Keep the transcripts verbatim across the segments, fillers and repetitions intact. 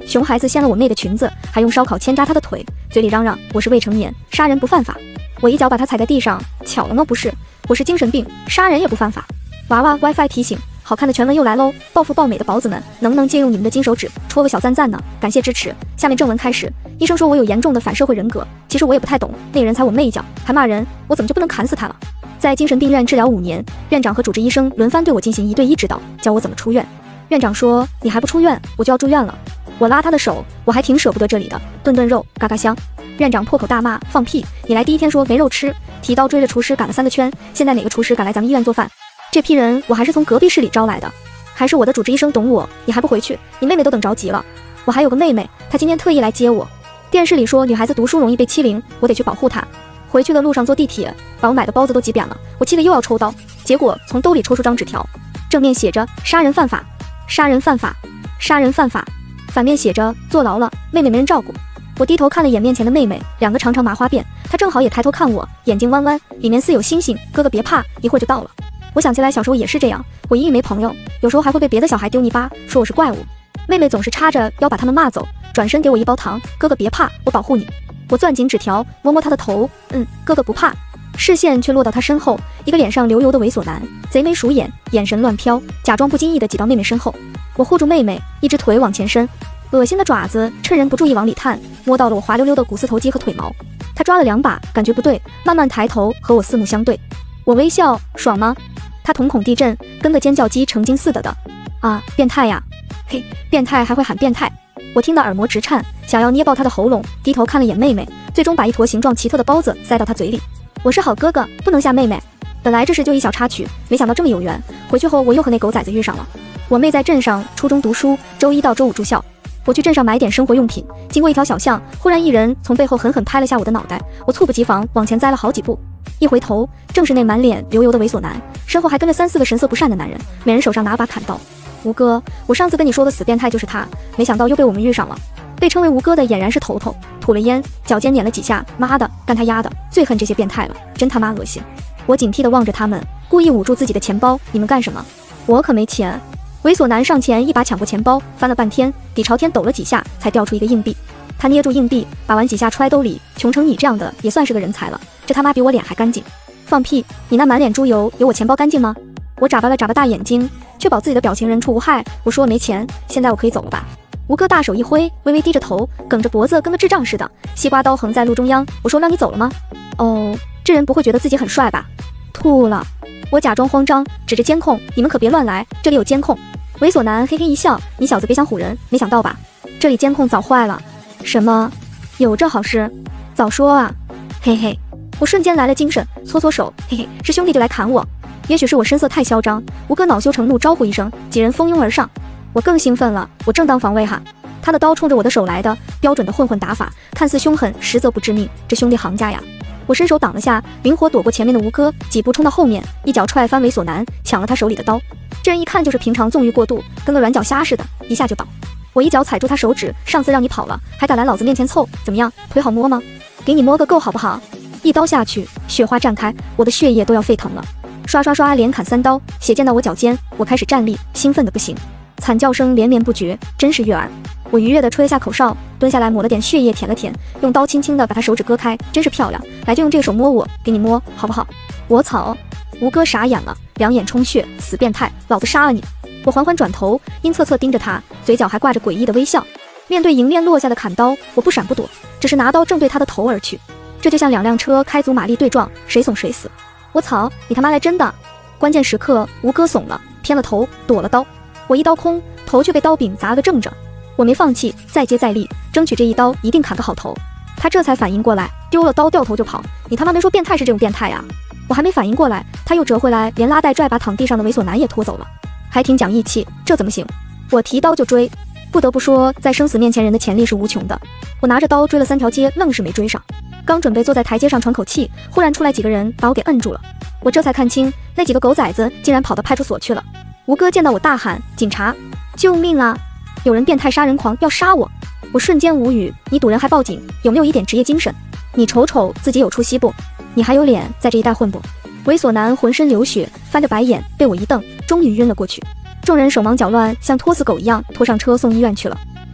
熊孩子掀了我妹的裙子，还用烧烤牵扎她的腿，嘴里嚷嚷我是未成年，杀人不犯法。我一脚把他踩在地上，巧了呢不是，我是精神病，杀人也不犯法。娃娃 WiFi 提醒，好看的全文又来喽！暴富暴美的宝子们，能不能借用你们的金手指戳个小赞赞呢？感谢支持。下面正文开始。医生说我有严重的反社会人格，其实我也不太懂。那个人踩我妹一脚，还骂人，我怎么就不能砍死他了？在精神病院治疗五年，院长和主治医生轮番对我进行一对一指导，教我怎么出院。院长说你还不出院，我就要住院了。我拉他的手，我还挺舍不得这里的，顿顿肉，嘎嘎香。院长破口大骂，放屁！你来第一天说没肉吃，提刀追着厨师赶了三个圈，现在哪个厨师敢来咱们医院做饭？这批人我还是从隔壁市里招来的，还是我的主治医生懂我，你还不回去？你妹妹都等着急了。我还有个妹妹，她今天特意来接我。电视里说女孩子读书容易被欺凌，我得去保护她。回去的路上坐地铁，把我买的包子都挤扁了，我气得又要抽刀，结果从兜里抽出张纸条，正面写着杀人犯法，杀人犯法，杀人犯法，反面写着坐牢了，妹妹没人照顾。我低头看了眼面前的妹妹，两个长长麻花辫，她正好也抬头看我，眼睛弯弯，里面似有星星。哥哥别怕，一会儿就到了。我想起来小时候也是这样，我一遇没朋友，有时候还会被别的小孩丢泥巴，说我是怪物。妹妹总是叉着腰把他们骂走，转身给我一包糖，哥哥别怕，我保护你。我攥紧纸条，摸摸他的头，嗯，哥哥不怕。视线却落到他身后，一个脸上流油的猥琐男，贼眉鼠眼，眼神乱飘，假装不经意地挤到妹妹身后。我护住妹妹，一只腿往前伸，恶心的爪子趁人不注意往里探，摸到了我滑溜溜的股四头肌和腿毛。他抓了两把，感觉不对，慢慢抬头和我四目相对。我微笑，爽吗？他瞳孔地震，跟个尖叫鸡成精似的的。啊，变态呀！嘿，变态还会喊变态。我听到耳膜直颤，想要捏爆他的喉咙，低头看了眼妹妹，最终把一坨形状奇特的包子塞到他嘴里。我是好哥哥，不能吓妹妹。本来这事就一小插曲，没想到这么有缘。回去后我又和那狗崽子遇上了。我妹在镇上初中读书，周一到周五住校。我去镇上买点生活用品，经过一条小巷，忽然一人从背后狠狠拍了下我的脑袋，我猝不及防往前栽了好几步。一回头，正是那满脸流油的猥琐男，身后还跟着三四个神色不善的男人，每人手上拿把砍刀。吴哥，我上次跟你说的死变态就是他，没想到又被我们遇上了。被称为吴哥的俨然是头头，吐了烟，脚尖碾了几下，妈的，干他丫的，最恨这些变态了，真他妈恶心。我警惕地望着他们，故意捂住自己的钱包，你们干什么？我可没钱。猥琐男上前一把抢过钱包，翻了半天，底朝天抖了几下，才掉出一个硬币。他捏住硬币，把玩几下揣兜里，穷成你这样的也算是个人才了，这他妈比我脸还干净。放屁，你那满脸猪油有我钱包干净吗？我眨巴了眨巴大眼睛，确保自己的表情人畜无害。我说我没钱，现在我可以走了吧？吴哥大手一挥，微微低着头，梗着脖子，跟个智障似的，西瓜刀横在路中央。我说让你走了吗？哦，这人不会觉得自己很帅吧？吐了。我假装慌张，指着监控，你们可别乱来，这里有监控。猥琐男嘿嘿一笑，你小子别想唬人，没想到吧？这里监控早坏了。什么？有这好事？早说啊！嘿嘿，我瞬间来了精神，搓搓手，嘿嘿，是兄弟就来砍我。也许是我声色太嚣张，吴哥恼羞成怒，招呼一声，几人蜂拥而上。我更兴奋了，我正当防卫哈。他的刀冲着我的手来的，标准的混混打法，看似凶狠，实则不致命。这兄弟行家呀！我伸手挡了下，灵活躲过前面的吴哥，几步冲到后面，一脚踹翻猥琐男，抢了他手里的刀。这人一看就是平常纵欲过度，跟个软脚虾似的，一下就倒。我一脚踩住他手指，上次让你跑了，还敢来老子面前凑，怎么样？腿好摸吗？给你摸个够好不好？一刀下去，雪花绽开，我的血液都要沸腾了。刷刷刷，连砍三刀，血溅到我脚尖，我开始站立，兴奋的不行，惨叫声连绵不绝，真是悦耳。我愉悦地吹了下口哨，蹲下来抹了点血液，舔了舔，用刀轻轻地把他手指割开，真是漂亮，来就用这个手摸我，给你摸好不好？我操！吴哥傻眼了，两眼充血，死变态，老子杀了你！我缓缓转头，阴恻恻盯着他，嘴角还挂着诡异的微笑。面对迎面落下的砍刀，我不闪不躲，只是拿刀正对他的头而去。这就像两辆车开足马力对撞，谁怂谁死。我操，你他妈来真的！关键时刻，吴哥怂了，偏了头，躲了刀。我一刀空，头却被刀柄砸了个正着。我没放弃，再接再厉，争取这一刀一定砍个好头。他这才反应过来，丢了刀掉头就跑。你他妈没说变态是这种变态呀！我还没反应过来，他又折回来，连拉带拽把躺地上的猥琐男也拖走了，还挺讲义气，这怎么行？我提刀就追，不得不说，在生死面前人的潜力是无穷的。我拿着刀追了三条街，愣是没追上。刚准备坐在台阶上喘口气，忽然出来几个人把我给摁住了。我这才看清，那几个狗崽子竟然跑到派出所去了。吴哥见到我大喊：“警察，救命啊！有人变态杀人狂要杀我！”我瞬间无语，你堵人还报警，有没有一点职业精神？你瞅瞅自己有出息不？你还有脸在这一带混不？猥琐男浑身流血，翻着白眼，被我一瞪，终于晕了过去。众人手忙脚乱，像拖死狗一样拖上车送医院去了。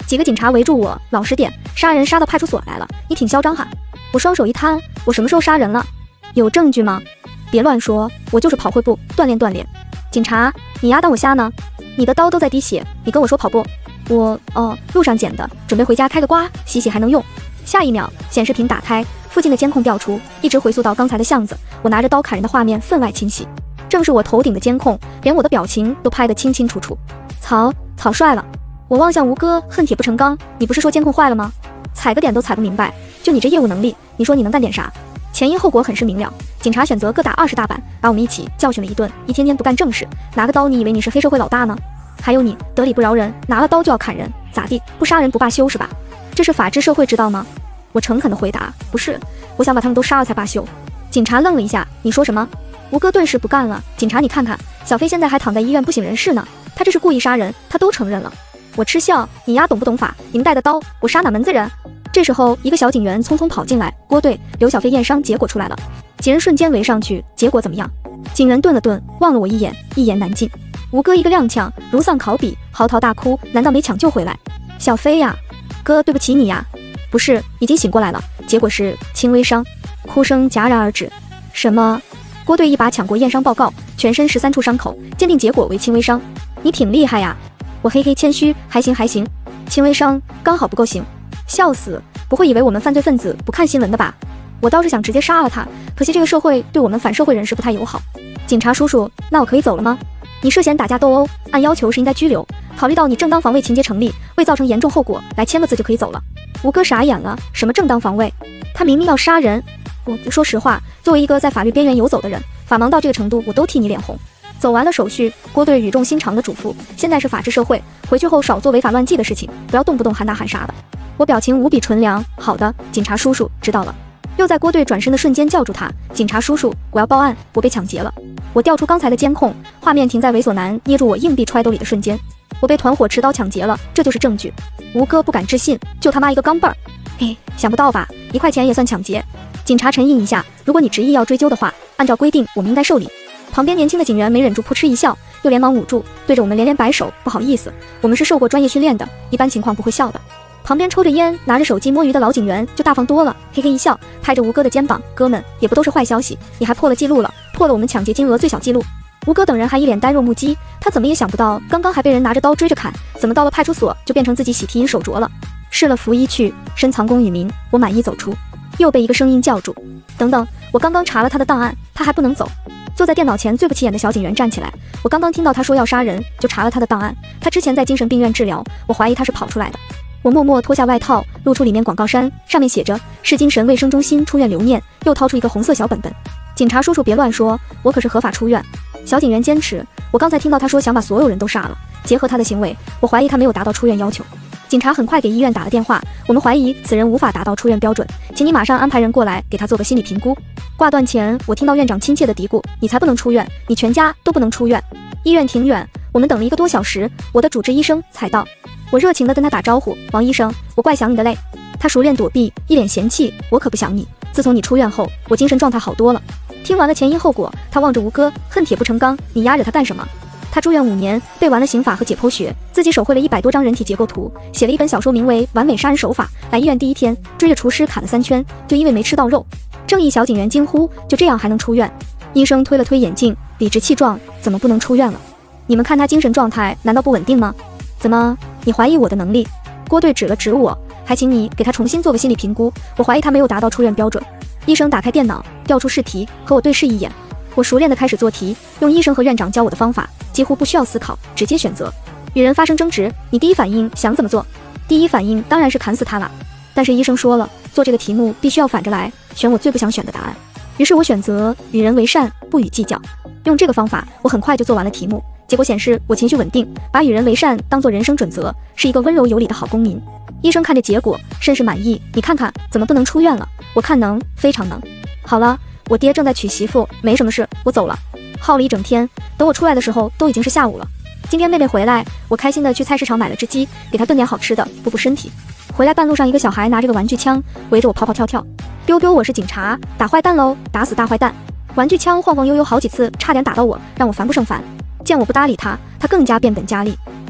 几个警察围住我，老实点，杀人杀到派出所来了，你挺嚣张哈。我双手一摊，我什么时候杀人了？有证据吗？别乱说，我就是跑会步，锻炼锻炼。警察，你丫当我瞎呢？你的刀都在滴血，你跟我说跑步？我哦，路上捡的，准备回家开个瓜，洗洗还能用。下一秒，显示屏打开，附近的监控调出，一直回溯到刚才的巷子，我拿着刀砍人的画面分外清晰。正是我头顶的监控，连我的表情都拍得清清楚楚。草草率了。我望向吴哥，恨铁不成钢，你不是说监控坏了吗？踩个点都踩不明白，就你这业务能力，你说你能干点啥？前因后果很是明了，警察选择各打二十大板，把我们一起教训了一顿，一天天不干正事，拿个刀，你以为你是黑社会老大呢？还有你得理不饶人，拿了刀就要砍人，咋地？不杀人不罢休是吧？这是法治社会知道吗？我诚恳地回答，不是，我想把他们都杀了才罢休。警察愣了一下，你说什么？吴哥顿时不干了，警察你看看，小飞现在还躺在医院不省人事呢，他这是故意杀人，他都承认了。我嗤笑，你丫懂不懂法？你们带的刀，我杀哪门子人？这时候，一个小警员匆匆跑进来，郭队，刘小飞验伤结果出来了。几人瞬间围上去，结果怎么样？警员顿了顿，望了我一眼，一言难尽。吴哥一个踉跄，如丧考妣，嚎啕大哭，难道没抢救回来？小飞呀，哥，对不起你呀。不是，已经醒过来了，结果是轻微伤。哭声戛然而止。什么？郭队一把抢过验伤报告，全身十三处伤口，鉴定结果为轻微伤。你挺厉害呀。我嘿嘿谦虚，还行还行，轻微伤刚好不够行。笑死，不会以为我们犯罪分子不看新闻的吧？我倒是想直接杀了他，可惜这个社会对我们反社会人士不太友好。警察叔叔，那我可以走了吗？你涉嫌打架斗殴，按要求是应该拘留，考虑到你正当防卫情节成立，未造成严重后果，来签个字就可以走了。吴哥傻眼了，什么正当防卫？他明明要杀人。我说实话，作为一个在法律边缘游走的人，法盲到这个程度，我都替你脸红。走完了手续，郭队语重心长的嘱咐，现在是法治社会，回去后少做违法乱纪的事情，不要动不动喊打喊杀的。我表情无比纯良，好的，警察叔叔，知道了。又在郭队转身的瞬间叫住他，警察叔叔，我要报案，我被抢劫了。我调出刚才的监控画面，停在猥琐男捏住我硬币揣兜里的瞬间，我被团伙持刀抢劫了，这就是证据。吴哥不敢置信，就他妈一个钢镚儿，嘿，想不到吧，一块钱也算抢劫。警察沉吟一下，如果你执意要追究的话，按照规定我们应该受理。旁边年轻的警员没忍住扑哧一笑，又连忙捂住，对着我们连连摆手，不好意思，我们是受过专业训练的，一般情况不会笑的。旁边抽着烟拿着手机摸鱼的老警员就大方多了，嘿嘿一笑，拍着吴哥的肩膀，哥们也不都是坏消息，你还破了记录了，破了我们抢劫金额最小记录。吴哥等人还一脸呆若木鸡，他怎么也想不到，刚刚还被人拿着刀追着砍，怎么到了派出所就变成自己喜提银手镯了。试了拂衣去，深藏功与名，我满意走出，又被一个声音叫住，等等，我刚刚查了他的档案，他还不能走。坐在电脑前最不起眼的小警员站起来，我刚刚听到他说要杀人，就查了他的档案，他之前在精神病院治疗，我怀疑他是跑出来的。我默默脱下外套，露出里面广告衫，上面写着市精神卫生中心出院留念，又掏出一个红色小本本。警察叔叔别乱说，我可是合法出院。小警员坚持，我刚才听到他说想把所有人都杀了，结合他的行为，我怀疑他没有达到出院要求。警察很快给医院打了电话，我们怀疑此人无法达到出院标准，请你马上安排人过来给他做个心理评估。挂断前，我听到院长亲切的嘀咕，你才不能出院，你全家都不能出院。医院挺远，我们等了一个多小时，我的主治医生才到。我热情地跟他打招呼，王医生，我怪想你的嘞。他熟练躲避，一脸嫌弃，我可不想你，自从你出院后，我精神状态好多了。听完了前因后果，他望着吴哥，恨铁不成钢，你压着他干什么？他住院五年，背完了刑法和解剖学，自己手绘了一百多张人体结构图，写了一本小说，名为《完美杀人手法》。来医院第一天，追着厨师砍了三圈，就因为没吃到肉。正义小警员惊呼：就这样还能出院？医生推了推眼镜，理直气壮：怎么不能出院了？你们看他精神状态难道不稳定吗？怎么，你怀疑我的能力？郭队指了指我，还请你给他重新做个心理评估，我怀疑他没有达到出院标准。医生打开电脑，调出试题，和我对视一眼。我熟练地开始做题，用医生和院长教我的方法，几乎不需要思考，直接选择。与人发生争执，你第一反应想怎么做？第一反应当然是砍死他了。但是医生说了，做这个题目必须要反着来，选我最不想选的答案。于是我选择与人为善，不与计较。用这个方法，我很快就做完了题目。结果显示我情绪稳定，把与人为善当作人生准则，是一个温柔有礼的好公民。医生看着结果，甚是满意。你看看，怎么不能出院了？我看能，非常能。好了，我爹正在娶媳妇，没什么事，我走了。耗了一整天，等我出来的时候都已经是下午了。今天妹妹回来，我开心的去菜市场买了只鸡，给她炖点好吃的，补补身体。回来半路上，一个小孩拿着个玩具枪围着我跑跑跳跳。丢丢，我是警察，打坏蛋喽，打死大坏蛋！玩具枪晃晃悠悠好几次，差点打到我，让我烦不胜烦。见我不搭理他，他更加变本加厉。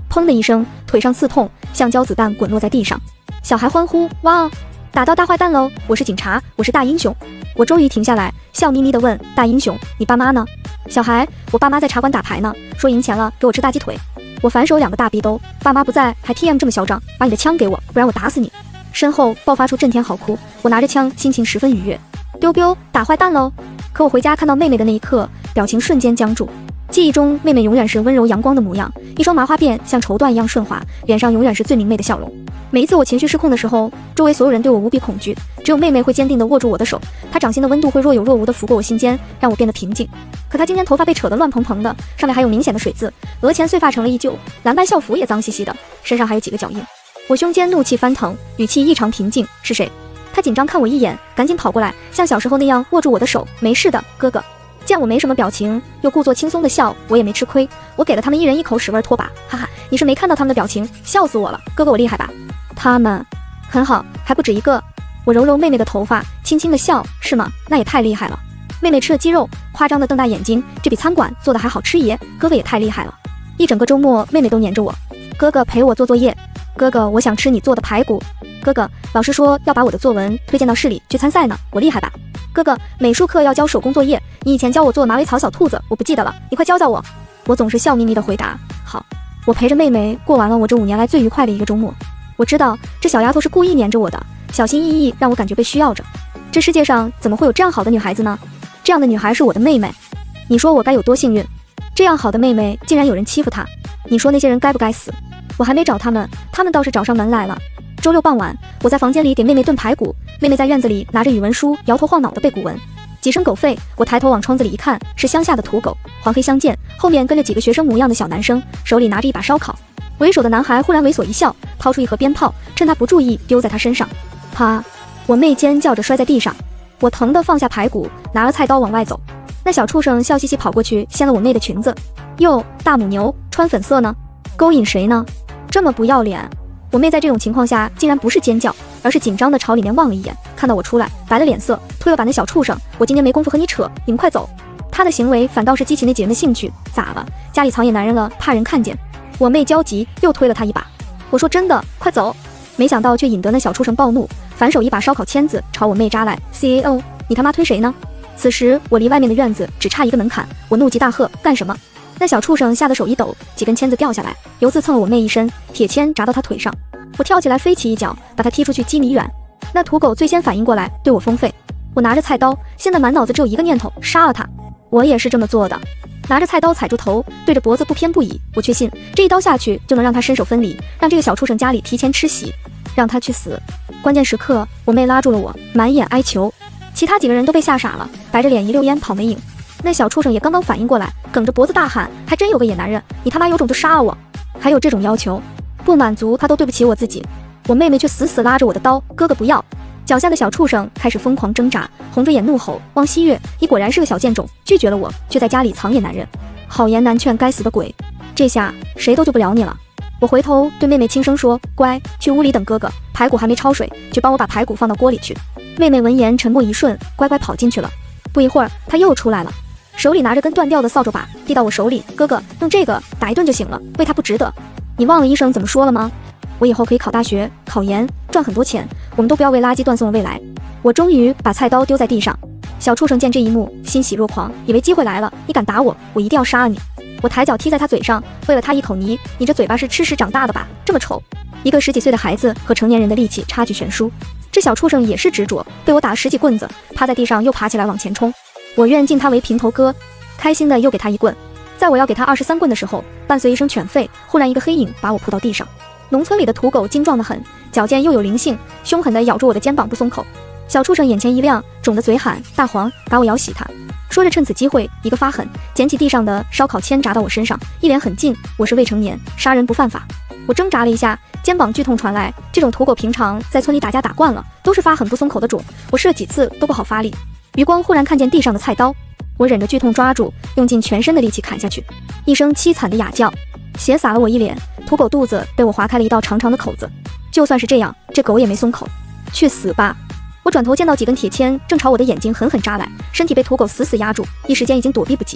砰的一声，腿上刺痛，橡胶子弹滚落在地上。小孩欢呼：哇，打到大坏蛋喽！我是警察，我是大英雄。我终于停下来，笑眯眯地问：大英雄，你爸妈呢？小孩，我爸妈在茶馆打牌呢，说赢钱了给我吃大鸡腿。我反手两个大逼兜，爸妈不在还 T M 这么嚣张，把你的枪给我，不然我打死你。身后爆发出震天嚎哭，我拿着枪，心情十分愉悦。丢丢，打坏蛋喽！可我回家看到妹妹的那一刻，表情瞬间僵住。记忆中，妹妹永远是温柔阳光的模样，一双麻花辫像绸缎一样顺滑，脸上永远是最明媚的笑容。每一次我情绪失控的时候，周围所有人对我无比恐惧，只有妹妹会坚定地握住我的手，她掌心的温度会若有若无地拂过我心间，让我变得平静。可她今天头发被扯得乱蓬蓬的，上面还有明显的水渍，额前碎发成了一揪，蓝白校服也脏兮兮的，身上还有几个脚印。我胸间怒气翻腾，语气异常平静：是谁？她紧张看我一眼，赶紧跑过来，像小时候那样握住我的手：没事的，哥哥。见我没什么表情，又故作轻松的笑，我也没吃亏，我给了他们一人一口屎味拖把，哈哈，你是没看到他们的表情，笑死我了，哥哥我厉害吧？他们很好，还不止一个。我揉揉妹妹的头发，轻轻的笑，是吗？那也太厉害了。妹妹吃了鸡肉，夸张的瞪大眼睛，这比餐馆做的还好吃耶，哥哥也太厉害了。一整个周末，妹妹都黏着我，哥哥陪我做作业，哥哥我想吃你做的排骨，哥哥老师说要把我的作文推荐到市里去参赛呢，我厉害吧？哥哥，美术课要交手工作业，你以前教我做马尾草小兔子，我不记得了，你快教教我。我总是笑眯眯地回答，好。我陪着妹妹过完了我这五年来最愉快的一个周末。我知道这小丫头是故意黏着我的，小心翼翼让我感觉被需要着。这世界上怎么会有这样好的女孩子呢？这样的女孩是我的妹妹，你说我该有多幸运？这样好的妹妹竟然有人欺负她，你说那些人该不该死？我还没找他们，他们倒是找上门来了。周六傍晚，我在房间里给妹妹炖排骨，妹妹在院子里拿着语文书摇头晃脑的背古文。几声狗吠，我抬头往窗子里一看，是乡下的土狗，黄黑相间，后面跟着几个学生模样的小男生，手里拿着一把烧烤。为首的男孩忽然猥琐一笑，掏出一盒鞭炮，趁他不注意丢在他身上。啪！我妹尖叫着摔在地上，我疼得放下排骨，拿了菜刀往外走。那小畜生笑嘻嘻跑过去掀了我妹的裙子。哟，大母牛，穿粉色呢？勾引谁呢？这么不要脸！我妹在这种情况下竟然不是尖叫，而是紧张地朝里面望了一眼，看到我出来，白了脸色，推了把那小畜生，我今天没工夫和你扯，你们快走。他的行为反倒是激起那几人的兴趣，咋了？家里藏野男人了，怕人看见？我妹焦急，又推了他一把。我说真的，快走！没想到却引得那小畜生暴怒，反手一把烧烤签子朝我妹扎来。C A O， 你他妈推谁呢？此时我离外面的院子只差一个门槛，我怒极大喝：干什么？那小畜生吓得手一抖，几根签子掉下来，由此蹭了我妹一身，铁签扎到她腿上。我跳起来飞起一脚，把他踢出去几米远。那土狗最先反应过来，对我疯吠。我拿着菜刀，现在满脑子只有一个念头：杀了他。我也是这么做的，拿着菜刀踩住头，对着脖子不偏不倚。我确信这一刀下去就能让他身首分离，让这个小畜生家里提前吃席，让他去死。关键时刻，我妹拉住了我，满眼哀求。其他几个人都被吓傻了，白着脸一溜烟跑没影。那小畜生也刚刚反应过来，梗着脖子大喊：还真有个野男人，你他妈有种就杀了我！还有这种要求？不满足他都对不起我自己。我妹妹却死死拉着我的刀，哥哥不要！脚下的小畜生开始疯狂挣扎，红着眼怒吼：汪希月，你果然是个小贱种，拒绝了我，却在家里藏野男人，好言难劝，该死的鬼！这下谁都救不了你了。我回头对妹妹轻声说：乖，去屋里等哥哥，排骨还没焯水，去帮我把排骨放到锅里去。妹妹闻言沉默一瞬，乖乖跑进去了。不一会儿，她又出来了，手里拿着根断掉的扫帚把，递到我手里：哥哥，用这个打一顿就行了，为他不值得。你忘了医生怎么说了吗？我以后可以考大学、考研，赚很多钱，我们都不要为垃圾断送了未来。我终于把菜刀丢在地上，小畜生见这一幕，欣喜若狂，以为机会来了，你敢打我，我一定要杀了你。我抬脚踢在他嘴上，喂了他一口泥。你这嘴巴是吃屎长大的吧？这么丑！一个十几岁的孩子和成年人的力气差距悬殊，这小畜生也是执着，被我打了十几棍子，趴在地上又爬起来往前冲。我愿敬他为平头哥，开心的又给他一棍。在我要给他二十三棍的时候，伴随一声犬吠，忽然一个黑影把我扑到地上。农村里的土狗精壮得很，矫健又有灵性，凶狠地咬住我的肩膀不松口。小畜生眼前一亮，肿着嘴喊：大黄，把我咬死他！说着趁此机会一个发狠，捡起地上的烧烤签砸到我身上，一脸狠劲：我是未成年，杀人不犯法。我挣扎了一下，肩膀剧痛传来。这种土狗平常在村里打架打惯了，都是发狠不松口的种，我试了几次都不好发力。余光忽然看见地上的菜刀，我忍着剧痛抓住，用尽全身的力气砍下去。一声凄惨的哑叫，血洒了我一脸，土狗肚子被我划开了一道长长的口子。就算是这样，这狗也没松口。去死吧！我转头见到几根铁签正朝我的眼睛狠狠扎来，身体被土狗死死压住，一时间已经躲避不及。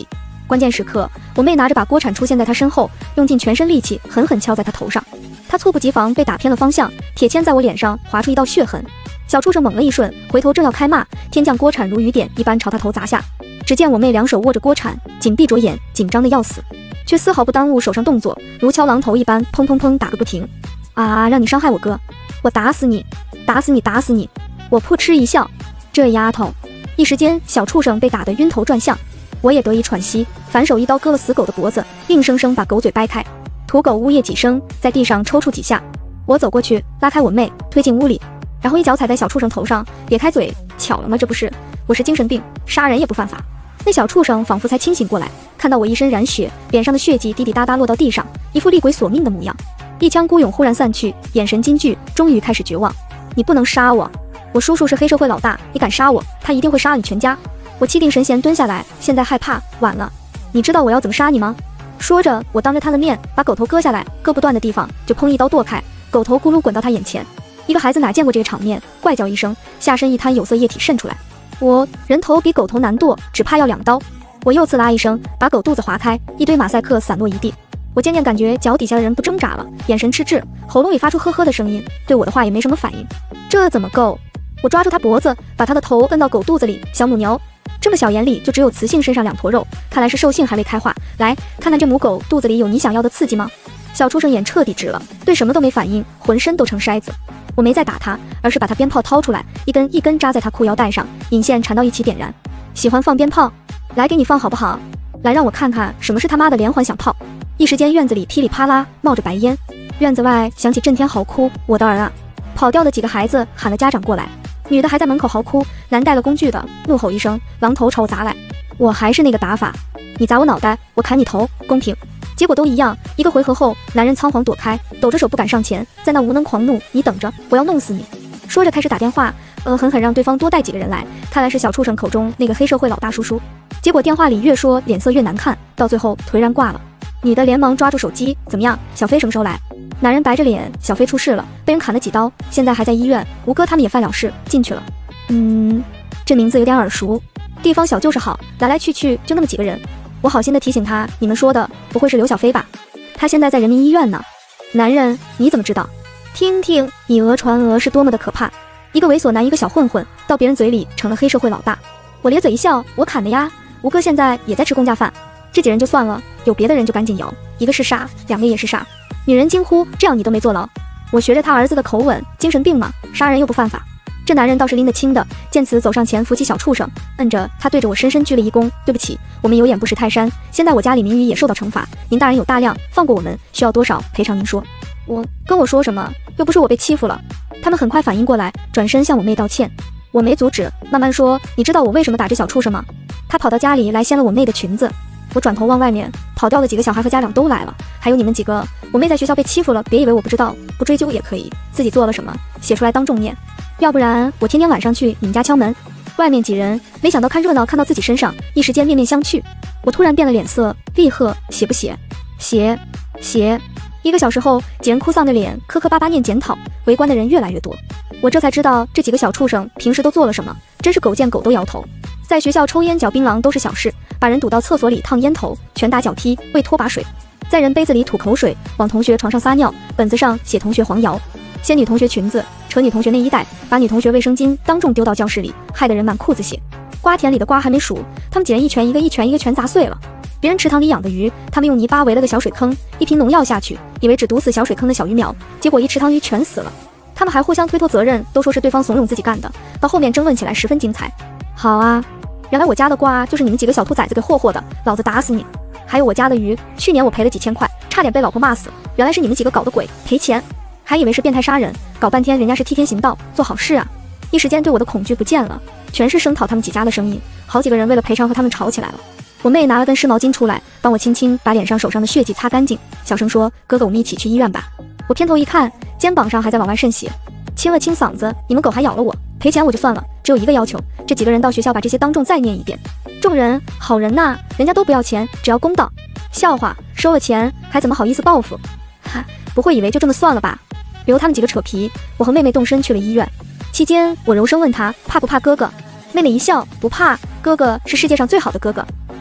关键时刻，我妹拿着把锅铲出现在他身后，用尽全身力气狠狠敲在他头上。他猝不及防被打偏了方向，铁签在我脸上划出一道血痕。小畜生猛了一瞬，回头正要开骂，天降锅铲如雨点一般朝他头砸下。只见我妹两手握着锅铲，紧闭着眼，紧张的要死，却丝毫不耽误手上动作，如敲榔头一般，砰砰砰打个不停。啊！让你伤害我哥，我打死你，打死你，打死你！我扑哧一笑，这丫头！一时间，小畜生被打得晕头转向，我也得以喘息，反手一刀割了死狗的脖子，硬生生把狗嘴掰开。土狗呜咽几声，在地上抽搐几下。我走过去，拉开我妹，推进屋里，然后一脚踩在小畜生头上，咧开嘴，巧了吗？这不是，我是精神病，杀人也不犯法。那小畜生仿佛才清醒过来，看到我一身染血，脸上的血迹滴滴答答落到地上，一副厉鬼索命的模样。一腔孤勇忽然散去，眼神惊惧，终于开始绝望。你不能杀我，我叔叔是黑社会老大，你敢杀我，他一定会杀你全家。我气定神闲蹲下来，现在害怕，晚了。你知道我要怎么杀你吗？说着，我当着他的面把狗头割下来，割不断的地方就砰一刀剁开，狗头咕噜滚到他眼前。一个孩子哪见过这个场面，怪叫一声，下身一滩有色液体渗出来。我人头比狗头难剁，只怕要两刀。我又刺啦一声，把狗肚子划开，一堆马赛克散落一地。我渐渐感觉脚底下的人不挣扎了，眼神赤滞，喉咙里发出呵呵的声音，对我的话也没什么反应。这怎么够？我抓住他脖子，把他的头摁到狗肚子里。小母牛，这么小眼里就只有雌性身上两坨肉，看来是兽性还未开化。来，看看这母狗肚子里有你想要的刺激吗？小畜生眼彻底直了，对什么都没反应，浑身都成筛子。我没再打他，而是把他鞭炮掏出来，一根一根扎在他裤腰带上，引线缠到一起点燃。喜欢放鞭炮？来给你放好不好？来让我看看什么是他妈的连环响炮。一时间院子里噼里啪啦冒着白烟，院子外响起震天嚎哭，我的儿啊！跑掉的几个孩子喊了家长过来，女的还在门口嚎哭，男带了工具的怒吼一声，榔头朝我砸来。我还是那个打法，你砸我脑袋，我砍你头，公平。结果都一样，一个回合后，男人仓皇躲开，抖着手不敢上前，在那无能狂怒，你等着，我要弄死你。说着开始打电话，呃，狠狠让对方多带几个人来，看来是小畜生口中那个黑社会老大叔叔。结果电话里越说脸色越难看，到最后颓然挂了。女的连忙抓住手机，怎么样？小飞什么时候来？男人白着脸，小飞出事了，被人砍了几刀，现在还在医院。吴哥他们也犯了事，进去了。嗯，这名字有点耳熟，地方小就是好，来来去去就那么几个人。我好心的提醒他，你们说的不会是刘小飞吧？他现在在人民医院呢。男人，你怎么知道？听听以讹传讹是多么的可怕。一个猥琐男，一个小混混，到别人嘴里成了黑社会老大。我咧嘴一笑，我砍的呀。吴哥现在也在吃公家饭。这几人就算了，有别的人就赶紧摇，一个是杀，两个也是杀。女人惊呼，这样你都没坐牢？我学着他儿子的口吻，精神病吗？杀人又不犯法。这男人倒是拎得清的，见此走上前扶起小畜生，摁着他对着我深深鞠了一躬，对不起，我们有眼不识泰山，现在我家里民鱼也受到惩罚，您大人有大量，放过我们，需要多少赔偿您说。我跟我说什么？又不是我被欺负了。他们很快反应过来，转身向我妹道歉。我没阻止，慢慢说，你知道我为什么打这小畜生吗？他跑到家里来掀了我妹的裙子。我转头往外面，跑掉的几个小孩和家长都来了，还有你们几个。我妹在学校被欺负了，别以为我不知道，不追究也可以，自己做了什么写出来当众念，要不然我天天晚上去你们家敲门。外面几人没想到看热闹看到自己身上，一时间面面相觑。我突然变了脸色，厉喝，写不写？写写。一个小时后，几人哭丧着脸磕磕巴巴念检讨，围观的人越来越多。我这才知道这几个小畜生平时都做了什么，真是狗见狗都摇头。在学校抽烟嚼槟榔都是小事，把人堵到厕所里烫烟头，拳打脚踢，喂拖把水，在人杯子里吐口水，往同学床上撒尿，本子上写同学黄谣，掀女同学裙子，扯女同学内衣带，把女同学卫生巾当众丢到教室里，害得人满裤子血。瓜田里的瓜还没熟，他们几人一拳一个，一拳一个拳砸碎了。别人池塘里养的鱼，他们用泥巴围了个小水坑，一瓶农药下去，以为只毒死小水坑的小鱼苗，结果一池塘鱼全死了。他们还互相推脱责任，都说是对方怂恿自己干的，到后面争论起来十分精彩。好啊，原来我家的瓜就是你们几个小兔崽子给霍霍的，老子打死你！还有我家的鱼，去年我赔了几千块，差点被老婆骂死，原来是你们几个搞的鬼，赔钱！还以为是变态杀人，搞半天人家是替天行道，做好事啊！一时间对我的恐惧不见了，全是声讨他们几家的声音，好几个人为了赔偿和他们吵起来了。我妹拿了根湿毛巾出来，帮我轻轻把脸上手上的血迹擦干净，小声说：“哥哥，我们一起去医院吧。”我偏头一看，肩膀上还在往外渗血，清了清嗓子：“你们狗还咬了我，赔钱我就算了，只有一个要求，这几个人到学校把这些当众再念一遍。”众人好人呐，人家都不要钱，只要公道。笑话，收了钱还怎么好意思报复？哈，不会以为就这么算了吧？留他们几个扯皮，我和妹妹动身去了医院。期间，我柔声问她怕不怕哥哥，妹妹一笑：“不怕，哥哥是世界上最好的哥哥。”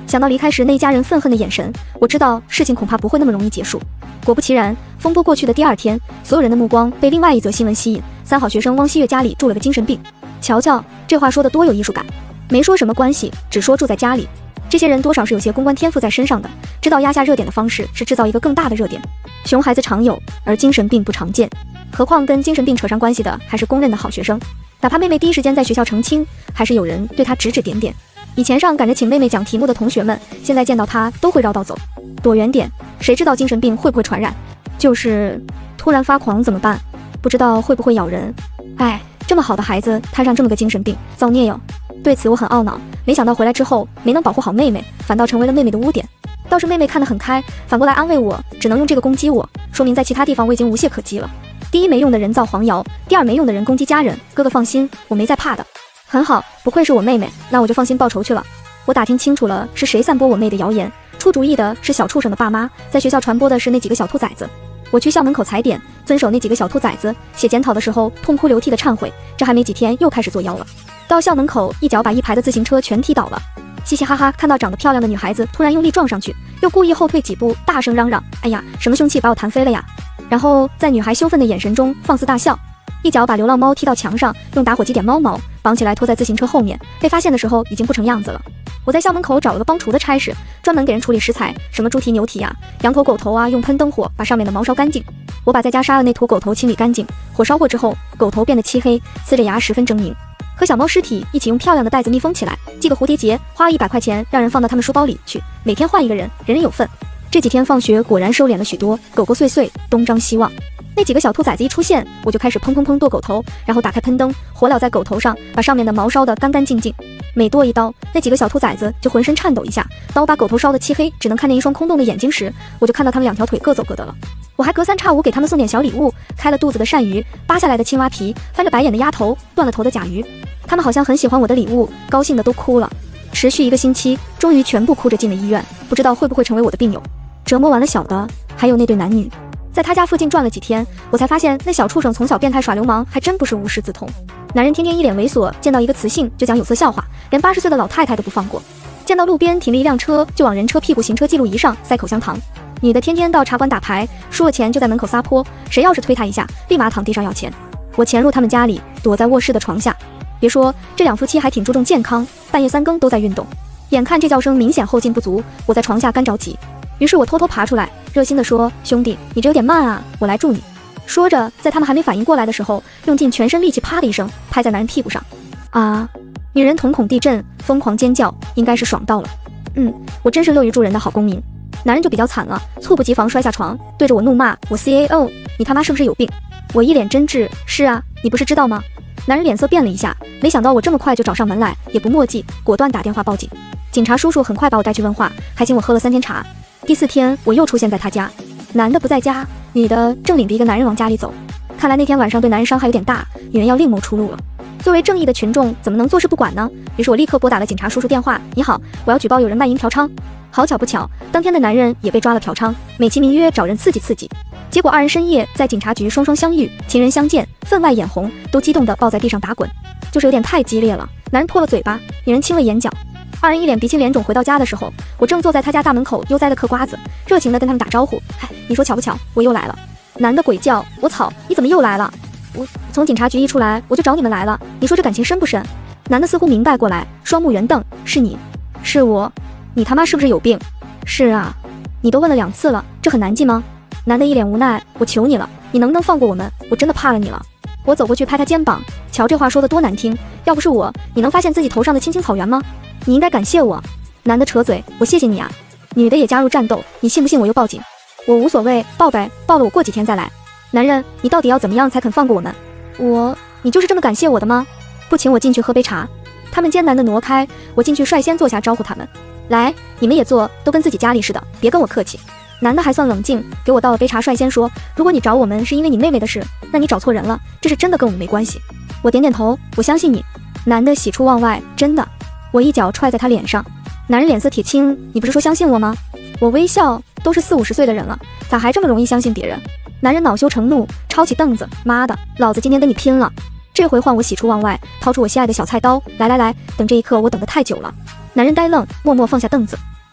想到离开时那一家人愤恨的眼神，我知道事情恐怕不会那么容易结束。果不其然，风波过去的第二天，所有人的目光被另外一则新闻吸引：三好学生汪希月家里住了个精神病。瞧瞧，这话说的多有艺术感，没说什么关系，只说住在家里。这些人多少是有些公关天赋在身上的，知道压下热点的方式是制造一个更大的热点。熊孩子常有，而精神病不常见，何况跟精神病扯上关系的还是公认的好学生。哪怕妹妹第一时间在学校澄清，还是有人对她指指点点。以前上赶着请妹妹讲题目的同学们，现在见到她都会绕道走，躲远点。谁知道精神病会不会传染？就是突然发狂怎么办？不知道会不会咬人？哎，这么好的孩子摊上这么个精神病，造孽哟！对此我很懊恼，没想到回来之后没能保护好妹妹，反倒成为了妹妹的污点。倒是妹妹看得很开，反过来安慰我，只能用这个攻击我，说明在其他地方我已经无懈可击了。第一没用的人造黄谣，第二没用的人攻击家人。哥哥放心，我没在怕的。很好，不愧是我妹妹，那我就放心报仇去了。我打听清楚了是谁散播我妹的谣言，出主意的是小畜生的爸妈，在学校传播的是那几个小兔崽子。我去校门口踩点，遵守那几个小兔崽子，写检讨的时候痛哭流涕的忏悔，这还没几天又开始作妖了。到校门口一脚把一排的自行车全踢倒了，嘻嘻哈哈看到长得漂亮的女孩子突然用力撞上去，又故意后退几步大声嚷嚷，哎呀，什么凶器把我弹飞了呀，然后在女孩羞愤的眼神中放肆大笑，一脚把流浪猫踢到墙上，用打火机点猫毛，绑起来拖在自行车后面，被发现的时候已经不成样子了。我在校门口找了个帮厨的差事，专门给人处理食材，什么猪蹄牛蹄啊，羊头狗头啊，用喷灯火把上面的毛烧干净。我把在家杀了那坨狗头清理干净，火烧过之后，狗头变得漆黑，呲着牙十分狰狞。和小猫尸体一起用漂亮的袋子密封起来，系个蝴蝶结，花了一百块钱让人放到他们书包里去，每天换一个人，人人有份。这几天放学果然收敛了许多，狗狗碎碎，东张西望。那几个小兔崽子一出现，我就开始砰砰砰剁狗头，然后打开喷灯，火燎在狗头上，把上面的毛烧得干干净净。每剁一刀，那几个小兔崽子就浑身颤抖一下。当我把狗头烧得漆黑，只能看见一双空洞的眼睛时，我就看到他们两条腿各走各的了。我还隔三差五给他们送点小礼物，开了肚子的鳝鱼，扒下来的青蛙皮，翻着白眼的鸭头，断了头的甲鱼。他们好像很喜欢我的礼物，高兴的都哭了。持续一个星期，终于全部哭着进了医院，不知道会不会成为我的病友。折磨完了小的，还有那对男女。在他家附近转了几天，我才发现那小畜生从小变态耍流氓，还真不是无师自通。男人天天一脸猥琐，见到一个雌性就讲有色笑话，连八十岁的老太太都不放过。见到路边停了一辆车，就往人车屁股行车记录仪上塞口香糖。女的天天到茶馆打牌，输了钱就在门口撒泼，谁要是推她一下，立马躺地上要钱。我潜入他们家里，躲在卧室的床下。别说这两夫妻还挺注重健康，半夜三更都在运动。眼看这叫声明显后劲不足，我在床下干着急。于是我偷偷爬出来，热心地说：“兄弟，你这有点慢啊，我来助你。”说着，在他们还没反应过来的时候，用尽全身力气，啪的一声拍在男人屁股上。啊！女人瞳孔地震，疯狂尖叫，应该是爽到了。嗯，我真是乐于助人的好公民。男人就比较惨了，猝不及防摔下床，对着我怒骂：“我 C A O， 你他妈是不是有病？”我一脸真挚：“是啊，你不是知道吗？”男人脸色变了一下，没想到我这么快就找上门来，也不墨迹，果断打电话报警。警察叔叔很快把我带去问话，还请我喝了三天茶。第四天我又出现在他家，男的不在家，女的正领着一个男人往家里走。看来那天晚上对男人伤害有点大，女人要另谋出路了。作为正义的群众，怎么能坐视不管呢？于是我立刻拨打了警察叔叔电话：“你好，我要举报有人卖淫嫖娼。”好巧不巧，当天的男人也被抓了嫖娼，美其名曰找人刺激刺激。结果二人深夜在警察局双双相遇，情人相见，分外眼红，都激动地抱在地上打滚。就是有点太激烈了，男人脱了嘴巴，女人亲了眼角。二人一脸鼻青脸肿回到家的时候，我正坐在他家大门口悠哉的嗑瓜子，热情地跟他们打招呼：“嗨，你说巧不巧，我又来了。”男的鬼叫：“我操，你怎么又来了？我从警察局一出来我就找你们来了，你说这感情深不深？”男的似乎明白过来，双目圆瞪：“是你？是我？你他妈是不是有病？”“是啊，你都问了两次了，这很难进吗？”男的一脸无奈：“我求你了，你能不能放过我们？我真的怕了你了。”我走过去拍他肩膀，瞧这话说的多难听，要不是我，你能发现自己头上的青青草原吗？你应该感谢我。男的扯嘴：“我谢谢你啊。”女的也加入战斗：“你信不信我又报警？”我无所谓，报呗，报了我过几天再来。男人，你到底要怎么样才肯放过我们？我，你就是这么感谢我的吗？不请我进去喝杯茶？他们艰难地挪开，我进去率先坐下招呼他们：“来，你们也坐，都跟自己家里似的，别跟我客气。”男的还算冷静，给我倒了杯茶，率先说：“如果你找我们是因为你妹妹的事，那你找错人了，这是真的跟我们没关系。”我点点头，我相信你。男的喜出望外：“真的。”我一脚踹在他脸上，男人脸色铁青：“你不是说相信我吗？”我微笑，都是四五十岁的人了，咋还这么容易相信别人？男人恼羞成怒，抄起凳子：“妈的，老子今天跟你拼了！”这回换我喜出望外，掏出我心爱的小菜刀：“来来来，等这一刻我等得太久了。”男人呆愣，默默放下凳子。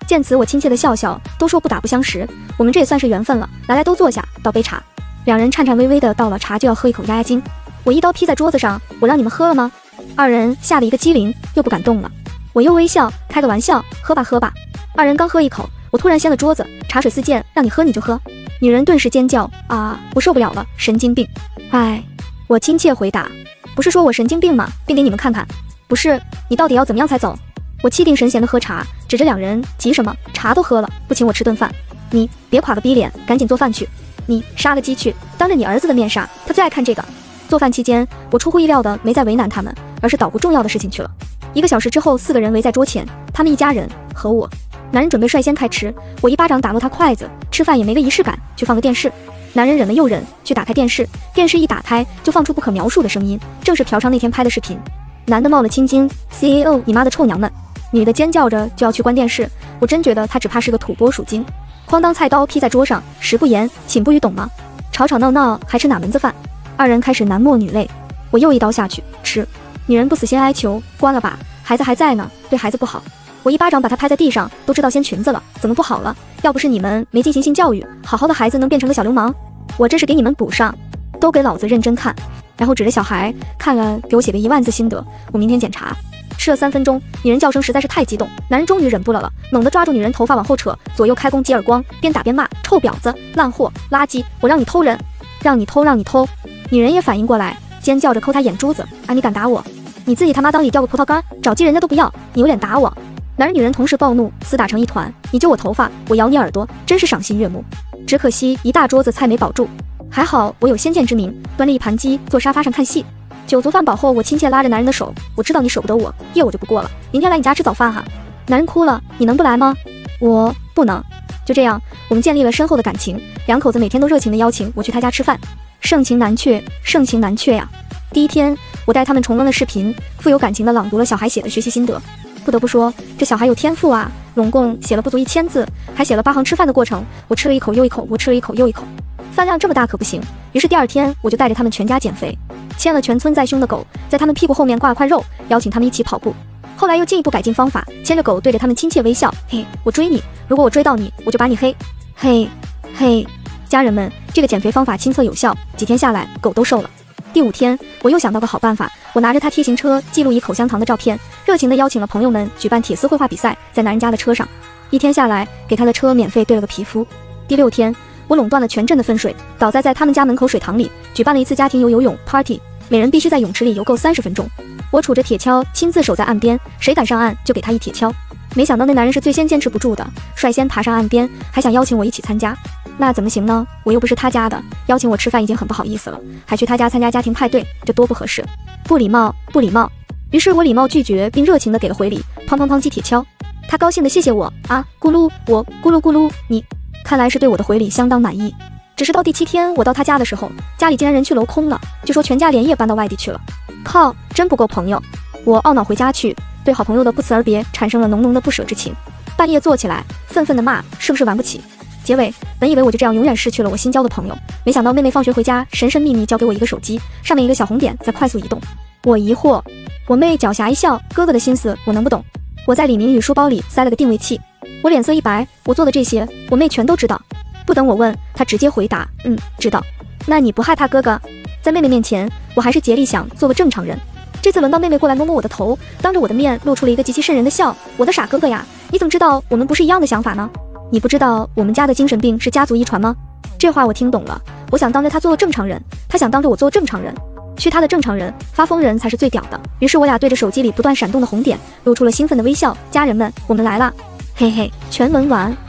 见此，我亲切的笑笑，都说不打不相识，我们这也算是缘分了。来来，都坐下，倒杯茶。两人颤颤巍巍的倒了茶，就要喝一口压压惊。我一刀劈在桌子上，我让你们喝了吗？二人吓得一个机灵，又不敢动了。我又微笑，开个玩笑，喝吧喝吧。二人刚喝一口，我突然掀了桌子，茶水四溅，让你喝你就喝。女人顿时尖叫，啊，我受不了了，神经病！哎，我亲切回答，不是说我神经病吗？并给你们看看。不是，你到底要怎么样才走？我气定神闲的喝茶，指着两人，急什么？茶都喝了，不请我吃顿饭？你别垮个逼脸，赶紧做饭去。你杀了鸡去，当着你儿子的面杀，他最爱看这个。做饭期间，我出乎意料的没再为难他们，而是捣鼓重要的事情去了。一个小时之后，四个人围在桌前，他们一家人和我。男人准备率先开吃，我一巴掌打落他筷子，吃饭也没个仪式感，去放个电视。男人忍了又忍，去打开电视，电视一打开就放出不可描述的声音，正是嫖娼那天拍的视频。男的冒了青筋 ，C A O 你妈的臭娘们！女的尖叫着就要去关电视，我真觉得他只怕是个土拨鼠精。哐当菜刀劈在桌上，食不言，寝不语，懂吗？吵吵闹闹还吃哪门子饭？二人开始男默女泪，我又一刀下去吃。女人不死心哀求，关了吧，孩子还在呢，对孩子不好。我一巴掌把他拍在地上，都知道掀裙子了，怎么不好了？要不是你们没进行性教育，好好的孩子能变成个小流氓？我这是给你们补上，都给老子认真看。然后指着小孩看了，给我写个一万字心得，我明天检查。吃了三分钟，女人叫声实在是太激动，男人终于忍不了了，猛地抓住女人头发往后扯，左右开弓几耳光，边打边骂：臭婊子，烂货，垃圾，我让你偷人，让你偷，让你偷。女人也反应过来，尖叫着抠他眼珠子：啊，你敢打我？你自己他妈裆里掉个葡萄干，找鸡人家都不要，你有脸打我？男人女人同时暴怒，厮打成一团。你揪我头发，我咬你耳朵，真是赏心悦目。只可惜一大桌子菜没保住，还好我有先见之明，端了一盘鸡坐沙发上看戏。酒足饭饱后，我亲切拉着男人的手，我知道你舍不得我，夜我就不过了，明天来你家吃早饭哈。男人哭了，你能不来吗？我不能。就这样，我们建立了深厚的感情，两口子每天都热情地邀请我去他家吃饭，盛情难却，盛情难却呀。第一天，我带他们重温了视频，富有感情地朗读了小孩写的学习心得。不得不说，这小孩有天赋啊，拢共写了不足一千字，还写了八行吃饭的过程。我吃了一口又一口，我吃了一口又一口，饭量这么大可不行。于是第二天，我就带着他们全家减肥，牵了全村在胸的狗，在他们屁股后面挂了块肉，邀请他们一起跑步。后来又进一步改进方法，牵着狗对着他们亲切微笑，嘿，我追你，如果我追到你，我就把你黑，嘿，嘿。家人们，这个减肥方法亲测有效，几天下来，狗都瘦了。第五天，我又想到个好办法，我拿着他贴行车记录一口香糖的照片，热情地邀请了朋友们举办铁丝绘画比赛，在男人家的车上，一天下来，给他的车免费兑了个皮肤。第六天，我垄断了全镇的分水，倒在在他们家门口水塘里，举办了一次家庭游游泳 party， 每人必须在泳池里游够三十分钟。我杵着铁锹，亲自守在岸边，谁敢上岸就给他一铁锹。没想到那男人是最先坚持不住的，率先爬上岸边，还想邀请我一起参加。那怎么行呢？我又不是他家的，邀请我吃饭已经很不好意思了，还去他家参加家庭派对，这多不合适，不礼貌，不礼貌。于是我礼貌拒绝，并热情地给了回礼，砰砰砰击铁锹。他高兴地谢谢我啊，咕噜，我咕噜咕噜，你看来是对我的回礼相当满意。只是到第七天，我到他家的时候，家里竟然人去楼空了，据说全家连夜搬到外地去了。靠，真不够朋友！我懊恼回家去，对好朋友的不辞而别产生了浓浓的不舍之情。半夜坐起来，愤愤地骂，是不是玩不起？结尾，本以为我就这样永远失去了我新交的朋友，没想到妹妹放学回家，神神秘秘交给我一个手机，上面一个小红点在快速移动。我疑惑，我妹狡黠一笑，哥哥的心思我能不懂？我在李明宇书包里塞了个定位器，我脸色一白，我做的这些，我妹全都知道。不等我问，她直接回答，嗯，知道。那你不害怕哥哥？在妹妹面前，我还是竭力想做个正常人。这次轮到妹妹过来摸摸我的头，当着我的面露出了一个极其瘆人的笑。我的傻哥哥呀，你怎么知道我们不是一样的想法呢？你不知道我们家的精神病是家族遗传吗？这话我听懂了，我想当着他做正常人，他想当着我做正常人，去他的正常人，发疯人才是最屌的。于是我俩对着手机里不断闪动的红点，露出了兴奋的微笑。家人们，我们来啦！嘿嘿，全文完。